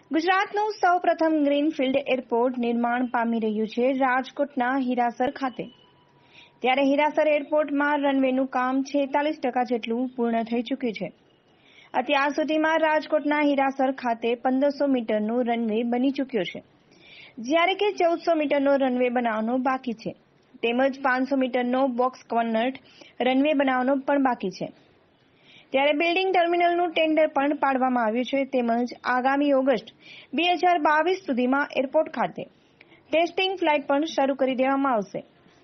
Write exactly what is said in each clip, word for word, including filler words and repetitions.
ગુજરાતનું સૌપ્રથમ greenfield airport નિર્માણ પામી રહ્યું છે રાજકોટના હીરાસર ખાતે. ત્યારે હીરાસર એરપોર્ટમાં રનવેનું કામ છેતાલીસ ટકા જેટલું પૂર્ણ થઈ ચૂક્યું છે. અત્યાર સુધીમાં રાજકોટના હીરાસર ખાતે પંદરસો મીટરનો રનવે બની ચૂક્યો છે, જ્યારે કે ચૌદસો મીટરનો રનવે બનાવવાનો બાકી છે, તેમજ પાંચસો મીટરનો બોક્સ કન્વર્ટ રનવે બનાવવાનો પણ બાકી છે. ત્યારે બિલ્ડિંગ ટર્મિનલનું ટેન્ડર પણ પાડવામાં આવ્યું છે, તેમજ આગામી ઓગસ્ટ બે હજાર બાવીસ સુધીમાં એરપોર્ટ ખાતે ટેસ્ટિંગ ફ્લાઇટ પણ શરૂ કરી દેવામાં આવશે.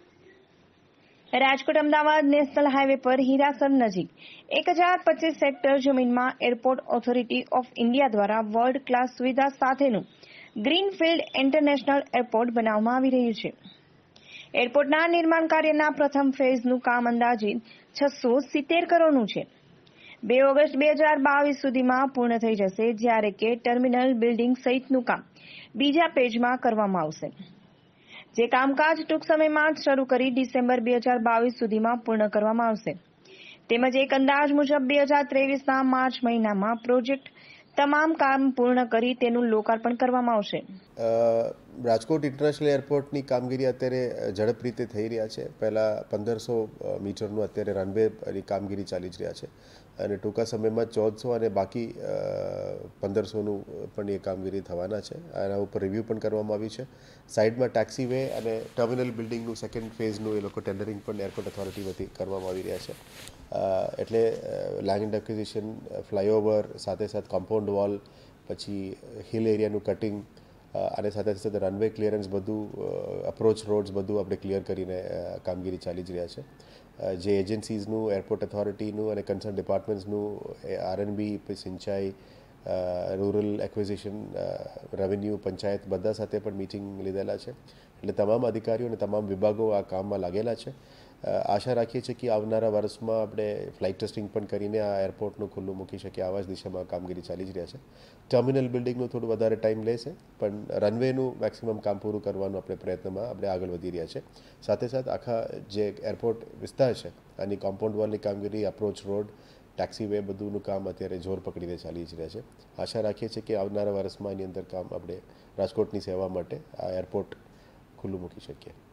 રાજકોટ અમદાવાદ નેશનલ હાઈવે પર હીરાસર નજીક એક હજાર પચીસ હેક્ટર જમીનમાં એરપોર્ટ ઓથોરિટી ઓફ ઇન્ડિયા દ્વારા વર્લ્ડ ક્લાસ સુવિધા સાથેનું ગ્રીનફિલ્ડ ઇન્ટરનેશનલ એરપોર્ટ બનાવવામાં આવી રહ્યું છે. એરપોર્ટના નિર્માણ કાર્યના પ્રથમ ફેઝનું કામ અંદાજિત છસો સિત્તેર કરોડનું છે. બે ઓગસ્ટ બે હજાર બાવીસ સુધીમાં પૂર્ણ થઈ જશે, જ્યારે કે ટર્મિનલ બિલ્ડિંગ સહિતનું કામ બીજા પેજમાં કરવામાં આવશે. જે કામકાજ ટૂંક સમયમાં જ શરૂ કરી ડિસેમ્બર બે હજાર બાવીસ સુધીમાં પૂર્ણ કરવામાં આવશે. તેમજ એક અંદાજ મુજબ બે હજાર ત્રેવીસના માર્ચ મહિનામાં પ્રોજેક્ટ તમામ કામ પૂર્ણ કરી તેનું લોકાર્પણ કરવામાં આવશે. રાજકોટ ઇન્ટરનેશનલ એરપોર્ટની કામગીરી અત્યારે ઝડપ રીતે થઈ રહ્યા છે. પહેલાં પંદરસો મીટરનું અત્યારે રનવેની કામગીરી ચાલી જ રહ્યા છે અને ટૂંકા સમયમાં ચૌદસો અને બાકી પંદરસોનું પણ એ કામગીરી થવાના છે. આના ઉપર રિવ્યૂ પણ કરવામાં આવી છે. સાઇડમાં ટેક્સી વે અને ટર્મિનલ બિલ્ડિંગનું સેકન્ડ ફેઝનું એ લોકો ટેન્ડરિંગ પણ એરપોર્ટ ઓથોરિટી વતી કરવામાં આવી રહ્યા છે. એટલે લેન્ડ એક્વિઝિશન, ફ્લાયઓવર, સાથે સાથે કોમ્પાઉન્ડ વોલ, પછી હિલ એરિયાનું કટિંગ અને સાથે સાથે રનવે ક્લિયરન્સ, બધું અપ્રોચ રોડ્સ બધું આપણે ક્લિયર કરીને કામગીરી ચાલી જ રહ્યા છે. જે એજન્સીઝનું, એરપોર્ટ ઓથોરિટીનું અને કન્સર્ન ડિપાર્ટમેન્ટ્સનું આરએનબી, સિંચાઈ, રૂરલ એક્વિઝિશન, રેવન્યુ, પંચાયત બધા સાથે પણ મિટિંગ લીધેલા છે. એટલે તમામ અધિકારીઓ અને તમામ વિભાગો આ કામમાં લાગેલા છે. આશા રાખીએ છીએ કે આવનારા વર્ષમાં આપણે ફ્લાઇટ ટેસ્ટિંગ પણ કરીને આ એરપોર્ટનું ખુલ્લું મૂકી શકીએ. આવા જ દિશામાં કામગીરી ચાલી જ રહ્યા છે. ટર્મિનલ બિલ્ડિંગનું થોડું વધારે ટાઈમ લેશે, પણ રનવેનું મેક્સિમમ કામ પૂરું કરવાનું આપણે પ્રયત્નમાં આપણે આગળ વધી રહ્યા છે. સાથે સાથે આખા જે એરપોર્ટ વિસ્તાર છે આની કોમ્પાઉન્ડ વોલની કામગીરી, અપ્રોચ રોડ, ટેક્સી વે બધુંનું કામ અત્યારે જોર પકડીને ચાલી જ રહ્યા છે. આશા રાખીએ છીએ કે આવનારા વર્ષમાં એની અંદર કામ આપણે રાજકોટની સેવા માટે આ એરપોર્ટ ખુલ્લું મૂકી શકીએ.